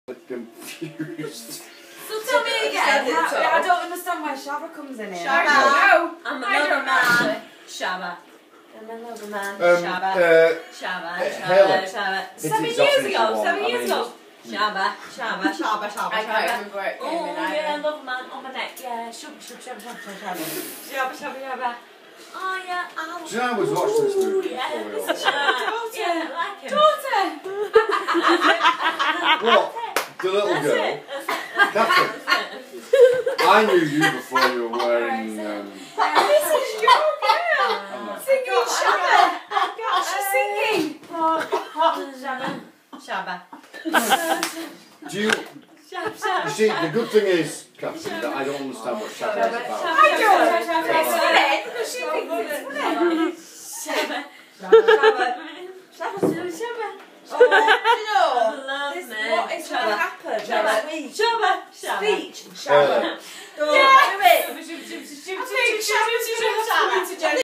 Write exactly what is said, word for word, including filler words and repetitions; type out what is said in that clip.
confused. So tell me again, how, I don't understand why Shabba comes in here. Shabba. No, I'm I another don't man. know. Shabba. I'm another man. Um, Shabba. uh, Shabba. uh, Shabba. Helen, Shabba. it's Seven exactly years what ago. you want. Seven I years mean, ago. it's- Shabba. Shabba. Shabba. Shabba. I Shabba. can't remember where it came Oh in yeah, either. love man on my neck. Yeah. Shabba. Shabba. Shabba. Shabba. Shabba. Shabba. Shabba. Oh yeah. Oh. Do you know I was watching this movie Yeah. before we all This is started? yeah, I like him. Daughter! What? The little That's girl? it. That's it. That's it. I knew you before you were wearing... Um, This is your girl! I'm not- Singing Shabba! She's singing! Shabba. Shabba. Do you... Shabba. You Shabba. see, the good thing is, Captain, that I don't understand what Shabba is about. I don't! It's funny because she thinks it's funny. Shabba. Shabba. Shabba. Shabba. Oh, you know, Love this, me. what is going to Shabba. happen Shabba. next week? Shabba. Shabba. Speech. Shabba. Uh, Yeah. Do it. Shabba. I think Shabba's